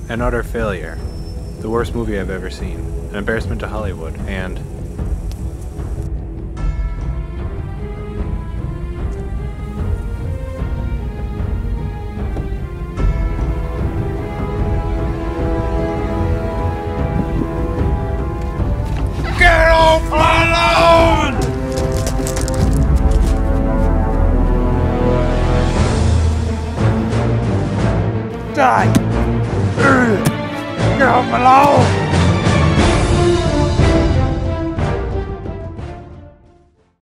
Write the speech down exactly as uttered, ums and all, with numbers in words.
An utter failure. The worst movie I've ever seen. An embarrassment to Hollywood. And... Get off my lawn! Die! Get off my lawn!